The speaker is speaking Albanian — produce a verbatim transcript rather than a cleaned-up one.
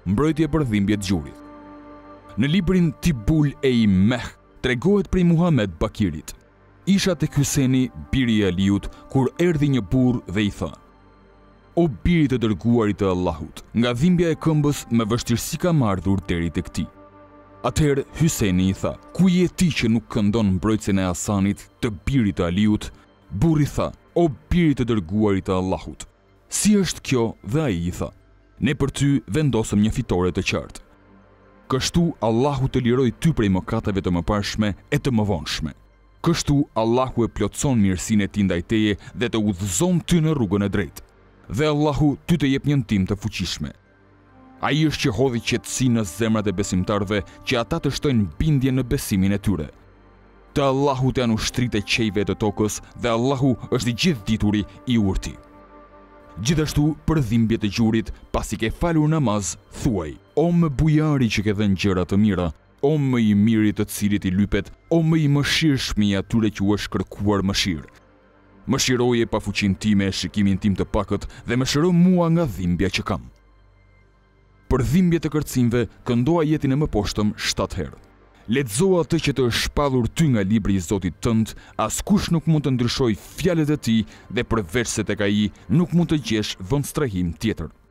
mbrojtje për dhimbje të gjurit. Në librin Tibul e i Meh tregohet prej Muhamed Bakirit. Isha tek Hyseni, biri i Aliut, kur erdhi një burr dhe i tha: "O biri të dërguarit të Allahut, nga dhimbja e këmbës me vështirësi kam ardhur deri tek ti." Atëherë Hyseni i tha: "Ku je ti që nuk këndon mbrojtjen e Hasanit, të birit të Aliut?" Burri tha: "O biri të dërguarit të Allahut, si është kjo?" Dhe ai i tha: "Ne për ty vendosëm një fitore të qartë. Kështu Allahu të liroj ty prej mëkateve të mëparshme e të mëvonshme. Kështu Allahu e plotson mirësinë e tij ndaj teje dhe të udhëzon ty në rrugën e drejtë. Dhe Allahu ty të jep një ndihmë të fuqishme. Ai është që hodhi qetësi në zemrat e besimtarëve, që ata të shtojnë bindje në besimin e tyre. Te Allahu të janë ushtrit e qejve të tokës dhe Allahu është i gjithdituri i urti." Gjithashtu për dhimbje të gjurit, pasi ke falur namaz, thuaj: "O më bujari që ke dhënë gjëra të mira, o më i miri të cilit i lypet, o më i mëshirshmi i atyre që u është kërkuar mëshirë. Mëshiroje pa fuqinë time e shikimin tim të pakët dhe më shëro mua nga dhimbja që kam." Për dhimbje të kërcimve, këndoa jetin e mëposhtëm shtatë herë. Lexo atë që të është shpallur ty nga libri i Zotit tënd, askush nuk mund të ndryshojë fjalët e tij dhe përveç se tek ai nuk mund të gjesh vend strehim tjetër.